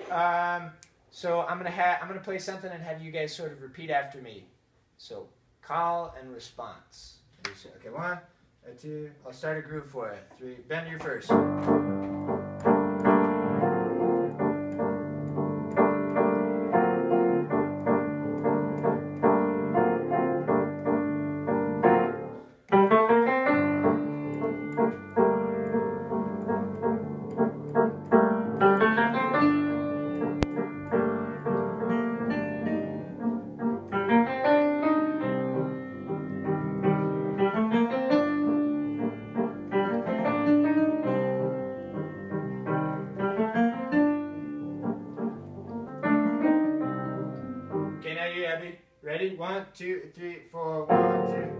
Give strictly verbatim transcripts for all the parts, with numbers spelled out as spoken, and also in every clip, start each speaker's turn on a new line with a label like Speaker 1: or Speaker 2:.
Speaker 1: Um, so I'm gonna have I'm gonna play something and have you guys sort of repeat after me. So call and response. Okay, one, two. I'll start a groove for it. Three. Ben, you're first. Okay, now you, Abby. Ready? One, two, three, four, one, two.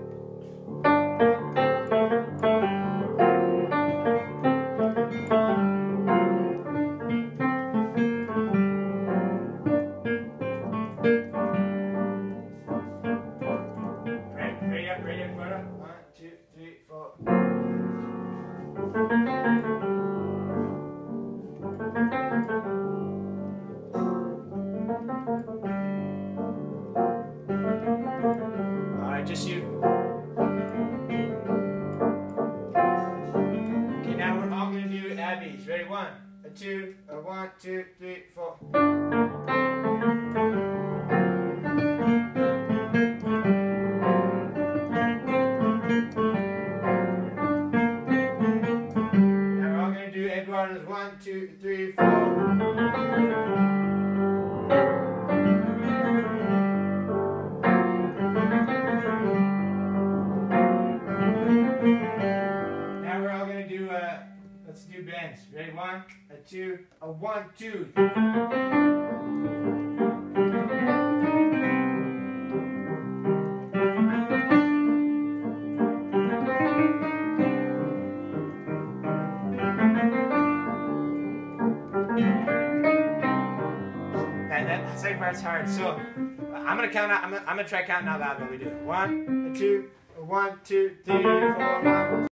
Speaker 1: Ready? Ready up, ready up, brother. One, two, three, four. Alright, just you. Okay, now we're all going to do Abby's. Ready? One, a two, a one, two, three, four. Now we're all going to do Eduardo's. One, two, three, four. Let's do Ben's. Ready? One, a two, a one, two. That, that second part's hard. So I'm gonna count out. I'm gonna, I'm gonna try counting out loud while we do it. One, a two, a one, two, three, four, one.